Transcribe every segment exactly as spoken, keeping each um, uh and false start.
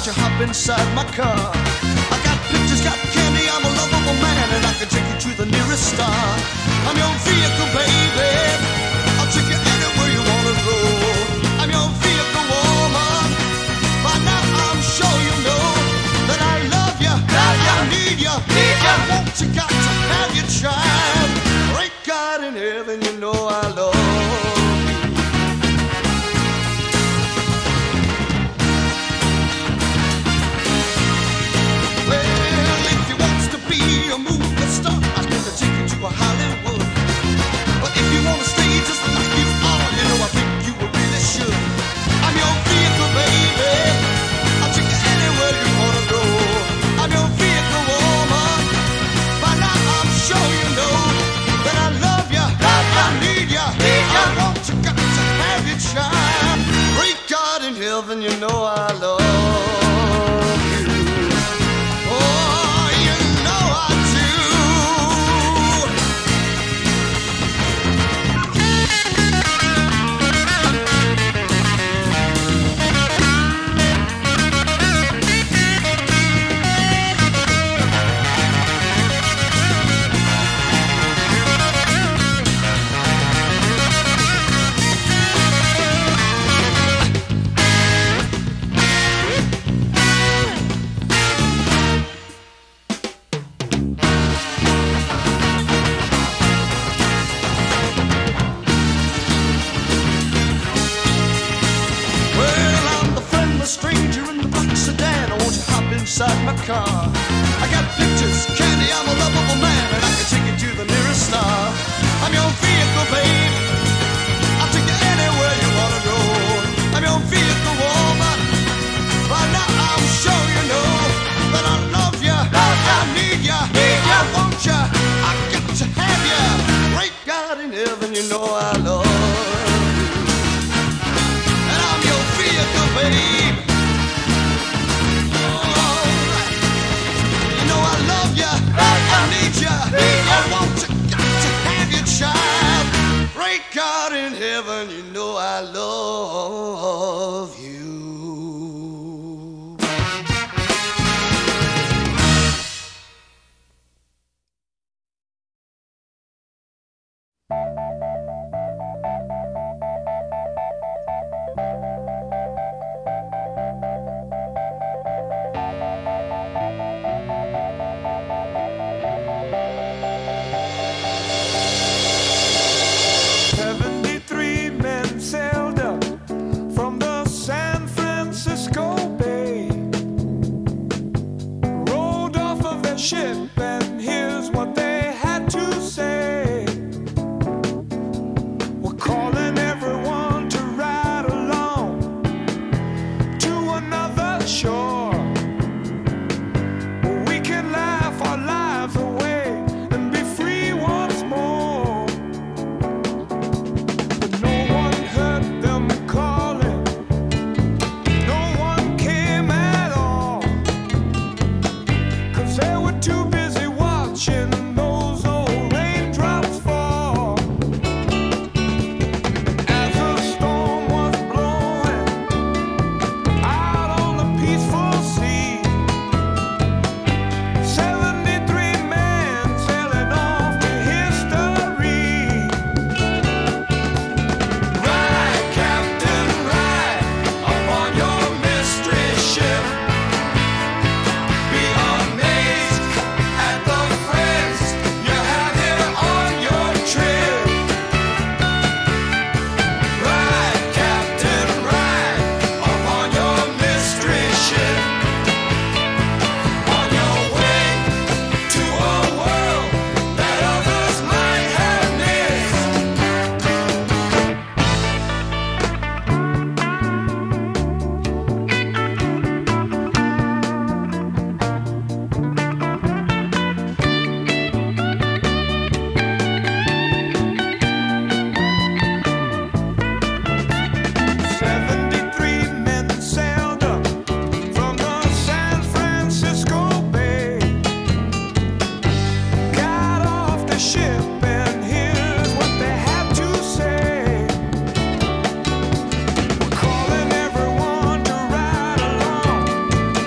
won't you hop inside my car? I got pictures, got candy, I'm a lovable man, and I can take you to the nearest star. I'm your vehicle, baby. I'll take you anywhere you wanna go. I'm your vehicle, woman. By now I'm sure you know that I love you, love you. I need you, need you. I want you, got to have your child. Great God in heaven, you know I love you. Well, if you wants to be a movie star, I'm gonna take you to a Hollywood. But if you wanna stay just like you are, you know I think you really should. I'm your vehicle, baby. I'll take you anywhere you wanna go. I'm your vehicle, woman. By now I'm sure you know that I love you, love you. I need you, need you. I want you, got to have your child. Great God in heaven, you know I love you. Oh, you know I do. Stranger in the black sedan, I want you hop inside my car. I got pictures, candy, I'm a lovable man, and I can take you to the nearest star. I'm your vehicle, babe. I'll take you anywhere you wanna go. I'm your vehicle, woman. By now I'm sure you know that I love you, love you. I need you, need you. I want you, I got to have you. Great God in heaven, you know I love you. And I'm your vehicle, babe. I need you, I want you, got to have your child. Great God in heaven, you know I love you. Ship, and here's what they had to say. We're calling everyone to ride along to another shore where we can laugh our lives away and be free once more. But no one heard them calling, no one came at all, 'cause they were too busy watching those old raindrops fall. As the storm was blowing out on the peaceful sea, seventy-three men sailing off to history. Ride, Captain, ride upon your mystery ship. Be amazed at the friends you have here on your trip. Ride, Captain, ride upon your mystery ship. On your way to a world that others might have missed. Seventy-three men sailed up from the San Francisco Bay, got off the ship, and here's what they had to say. We're calling everyone to ride along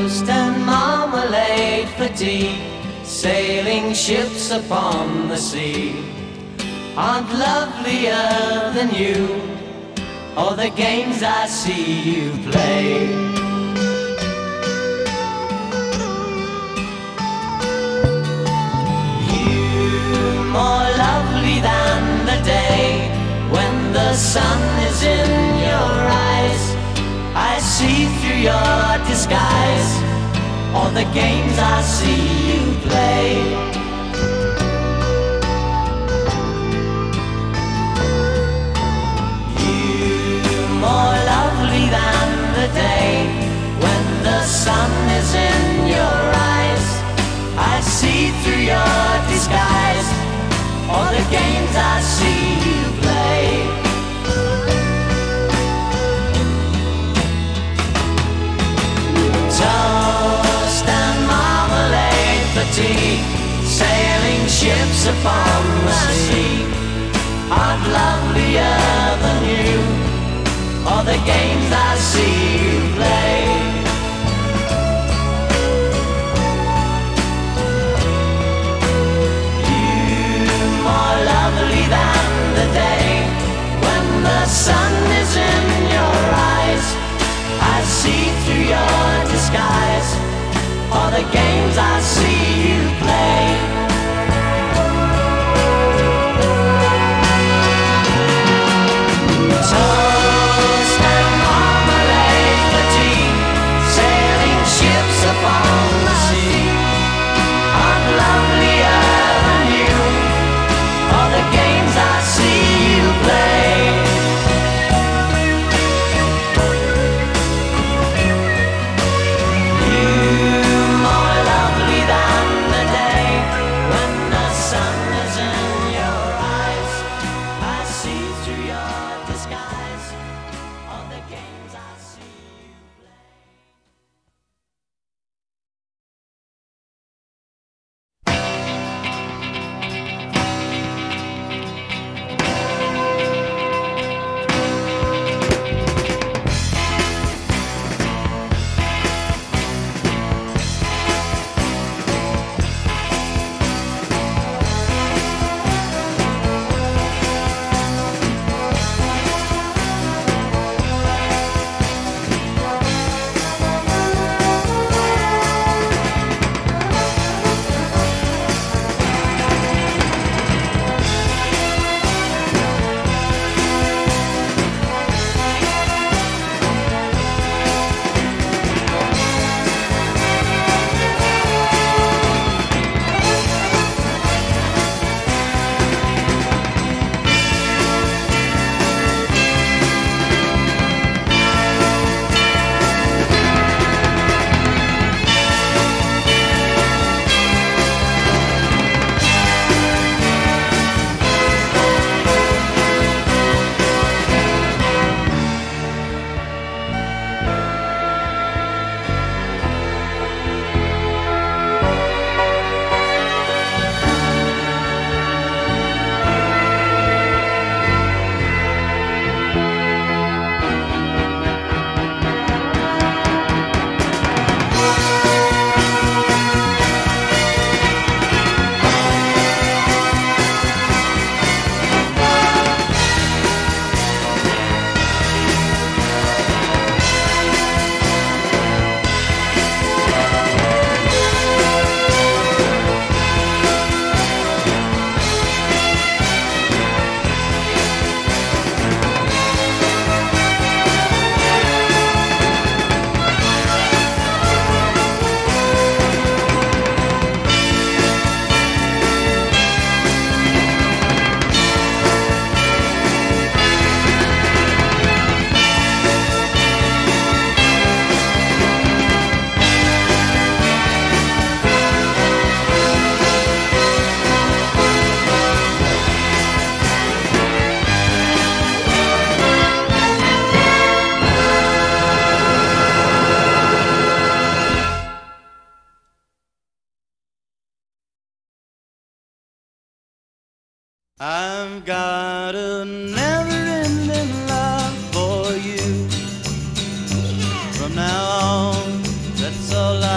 toast and marmalade for tea, sailing ships upon the sea aren't lovelier than you, or the games I see you play. You more lovely than the day when the sun is in your eyes. I see through your disguise all the games I see you play. More lovely than the day when the sun is in your eyes. I see through your disguise all the games I see you play. Toast and marmalade for tea, sailing ships upon the sea aren't lovelier than you, all the games I see you play. You more lovely than the day when the sun is in your eyes. I see through your disguise all the games I see you play. I've got a never-ending love for you. From now on, that's all I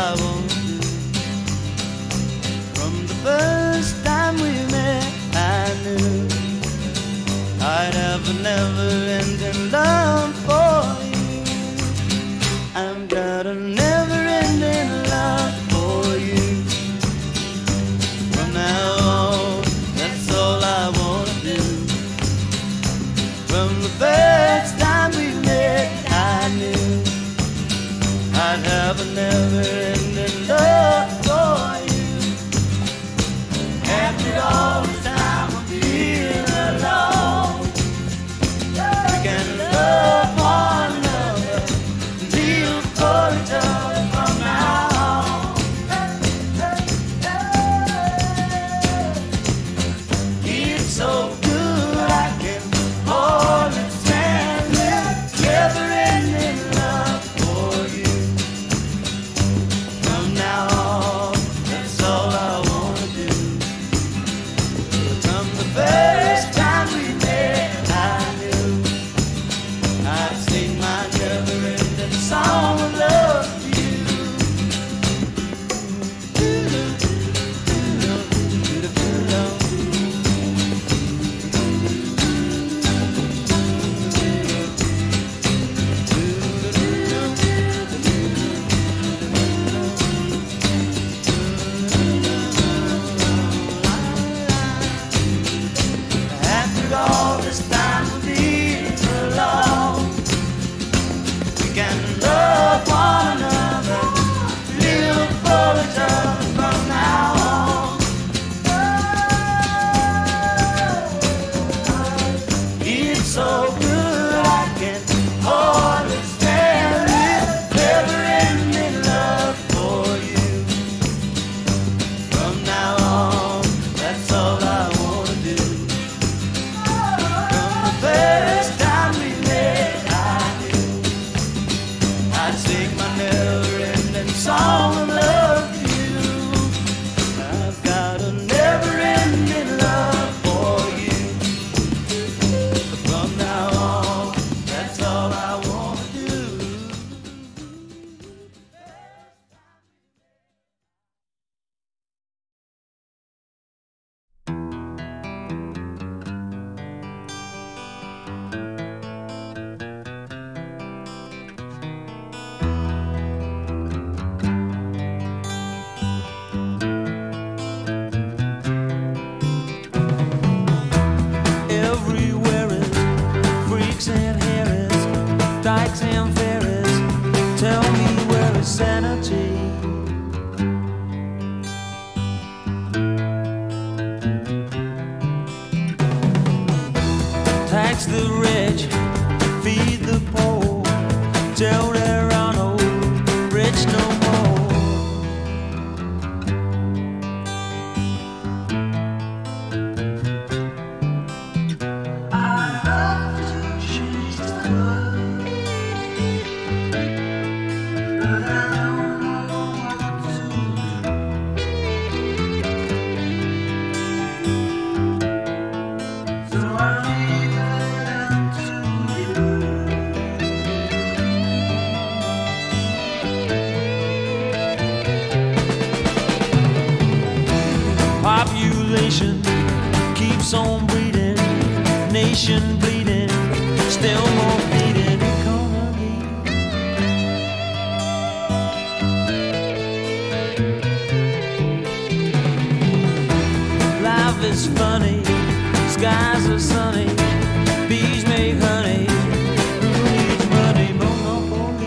Tax the rich, feed the poor, till there are no rich no more. I love to change the world, but I don't know what to do. So I leave it up to you. Population keeps on breeding, nation bleeding, still more bleeding economy. Life is funny, skies are sunny, bees make honey, who needs money? Monopoly.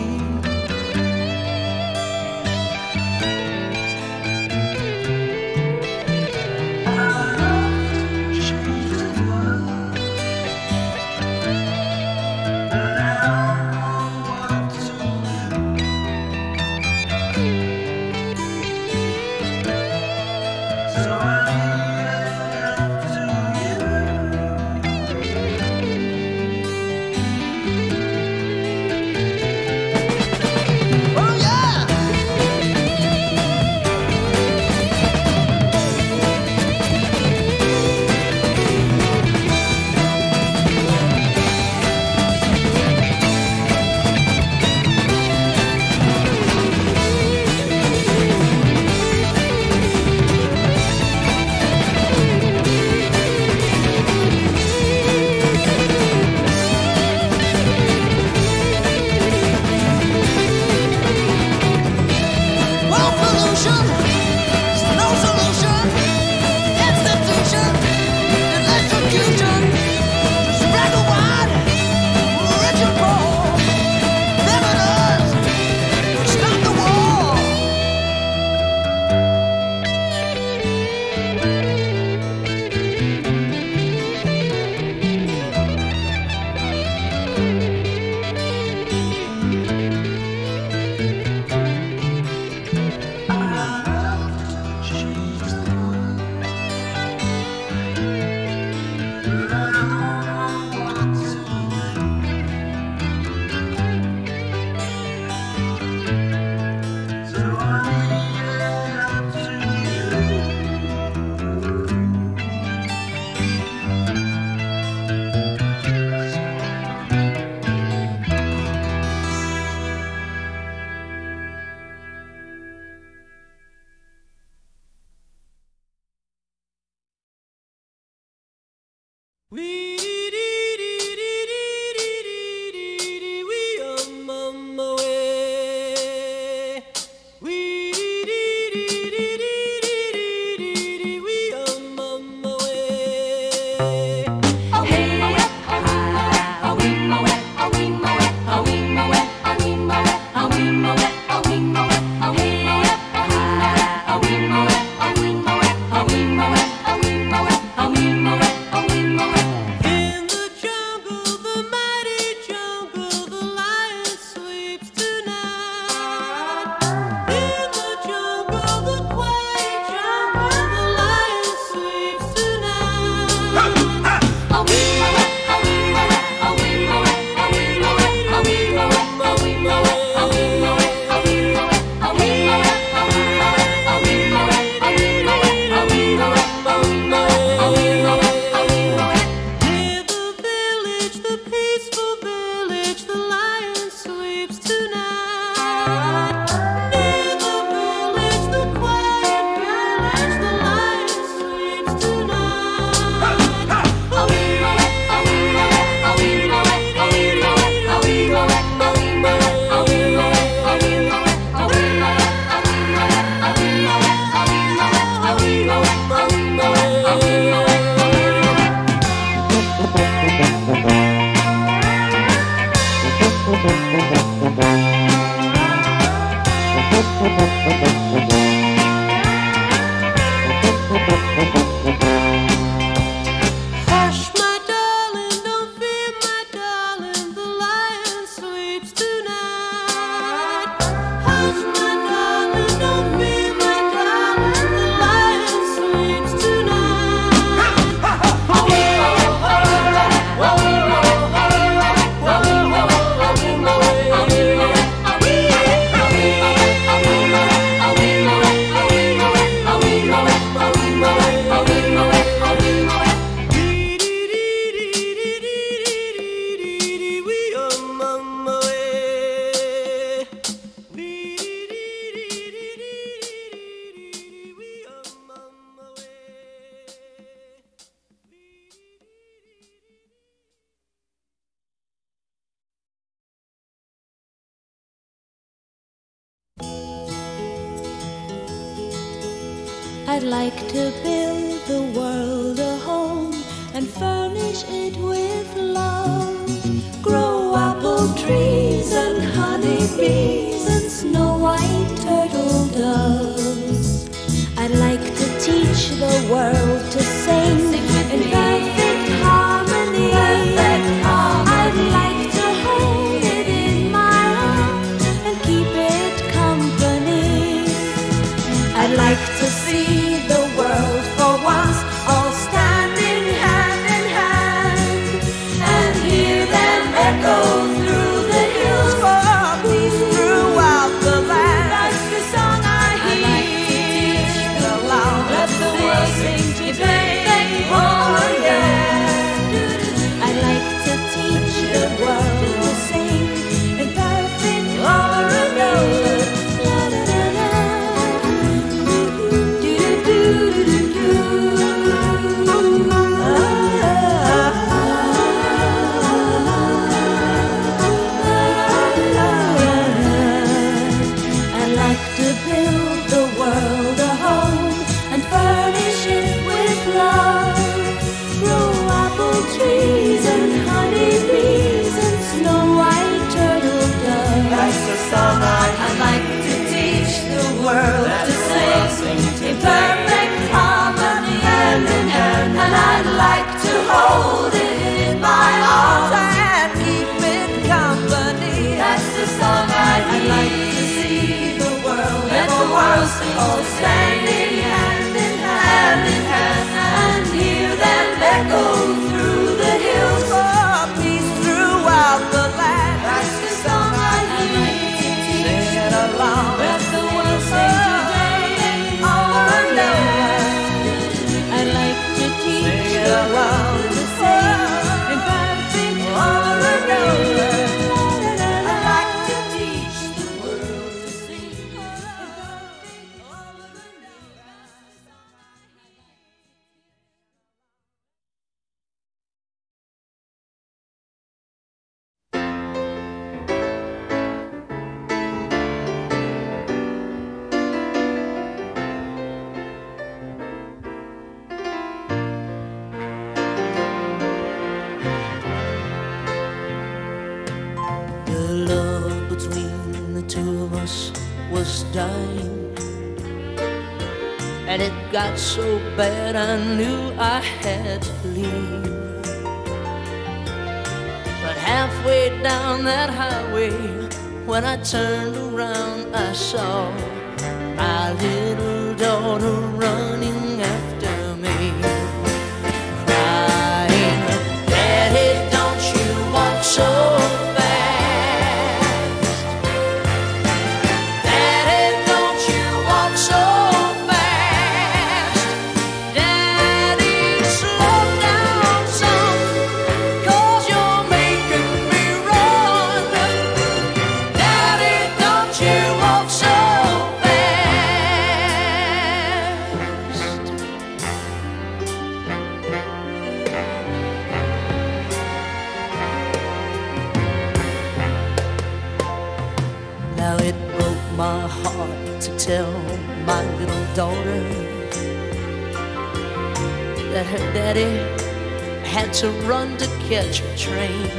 Hush, my darling, don't fear I'd like to build the world a home and furnish it with love. Grow apple trees and honey bees and snow white turtle doves. I'd like to teach the world to sing in perfect harmony. I'd like to hold it in my arms and keep it company. I'd like to see the world for once all standing hand in hand and hear them echo through the hills for peace throughout the land. That's the song I hear. Let the world sing today. Oh yeah. I'd like to teach the world to sing in perfect harmony. Trees and honeybees and snow white turtle doves. That's the song I'd like to teach the world to sing in perfect harmony, hand in hand. And I'd like to hold it in my arms and keep it company. That's the song I'd, I'd like to see the world, let the world sing, all standing hand in hand, in hand, and hear them echo through the hills for peace throughout the land. That's the song I hear. Sing it along. Let the world sing today. Over and over. I'd like to teach the world to sing in perfect over and over. I'd like to teach the world to sing in perfect over and over. The love between the two of us was dying, and it got so bad I knew I had to leave. But halfway down that highway, when I turned around, I saw my little daughter running after me, crying, "Daddy, don't you walk so fast? Daddy, don't you walk so fast? Daddy, slow down some, 'cause you're making me run. Daddy, don't you walk so fast." Now it broke my heart to tell my little daughter that her daddy had to run to catch a train.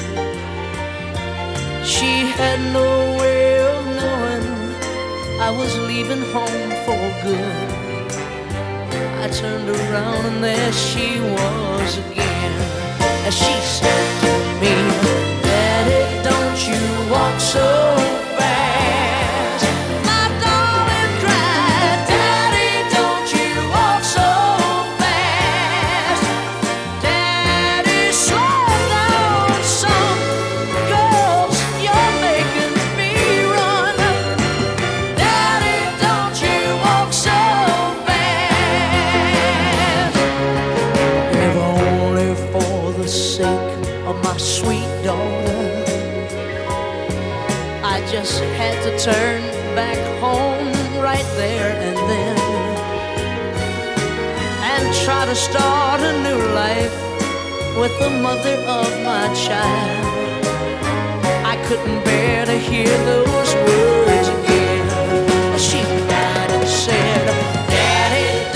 She had no way of knowing I was leaving home for good. I turned around and there she was again, as she said to me, "Daddy, don't you walk so fast." My darling cried, "Daddy, don't you walk so fast? Daddy, slow down some, 'cause you're making me run. Daddy, don't you walk so fast." If only for the sake of my sweet daughter, I just had to turn back home right there and then, and try to start a new life with the mother of my child. I couldn't bear to hear those words again. She cried and said, "Daddy,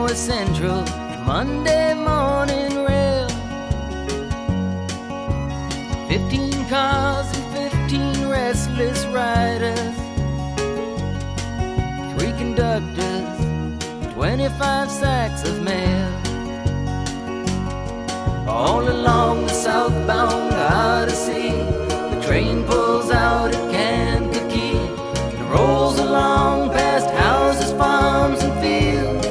North Central Monday morning rail. Fifteen cars and fifteen restless riders, three conductors, twenty-five sacks of mail. All along the southbound Odyssey, the train pulls out at Kankakee and rolls along past houses, farms, and fields,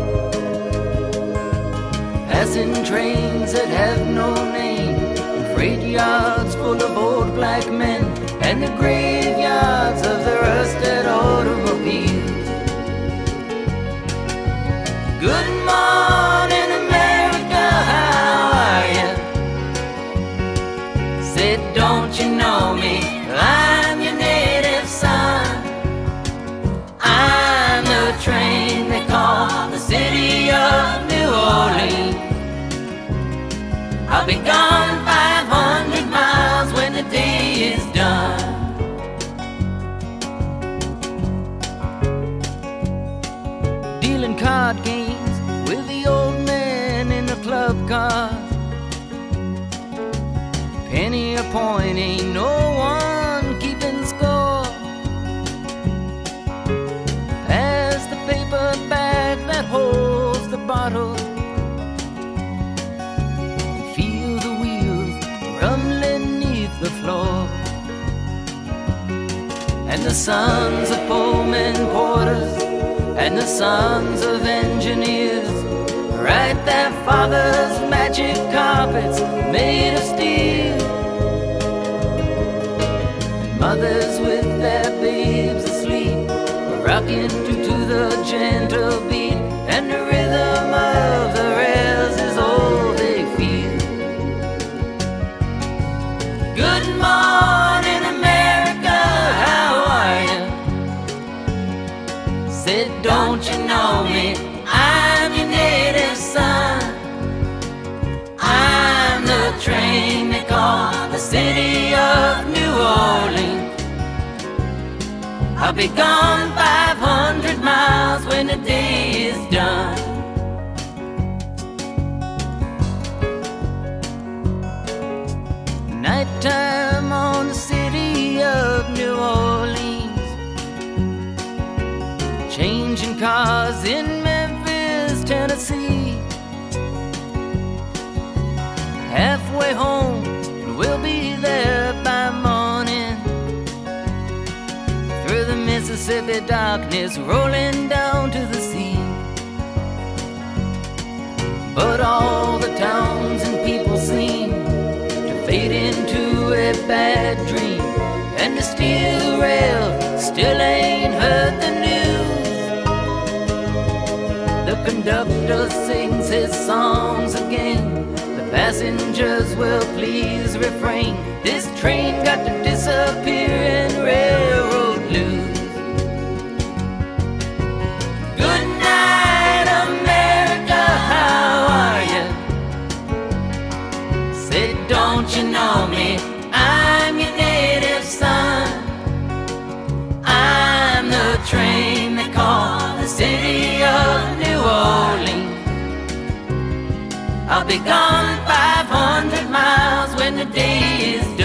passing trains that have no name, and freight yards full of old black men, and the graveyards of the rusted automobiles. Good morning, America, how are you? Said, don't you know me? I'm your native son. I'm the train they call the city of New Orleans. I'll be gone five hundred miles when the day is done. Dealing card games with the old man in the club car. Penny a point, ain't no one keeping score. Pass the paper bag that holds the bottle. Feel the wheels rumbling neath the floor. And the sons of Pullman porters and the sons of engineers write their fathers' magic carpets made of steel. And mothers with their babes asleep are rocking to, to the gentle beat, and the rhythm of the rails is all they feel. Good morning, America, how are you? Said, don't you know me? I'm your native son. I'm the train they call the city of New Orleans. I'll be gone five hundred miles when the day is done. Nighttime on the city of New Orleans, changing cars in Memphis, Tennessee. Halfway home, and we'll be there by morning. Through the Mississippi darkness, rolling down to the sea. But all the towns and people seem to fade into a bad dream, and the steel rail still ain't heard the news. The conductor sings his songs again. The passengers will please refrain. This train got to disappear in railroad blues. Good night, America, how are you? Said, don't you know me? I'm your native son. I'm the train they call the city of New Orleans. I'll be gone five hundred miles when the day is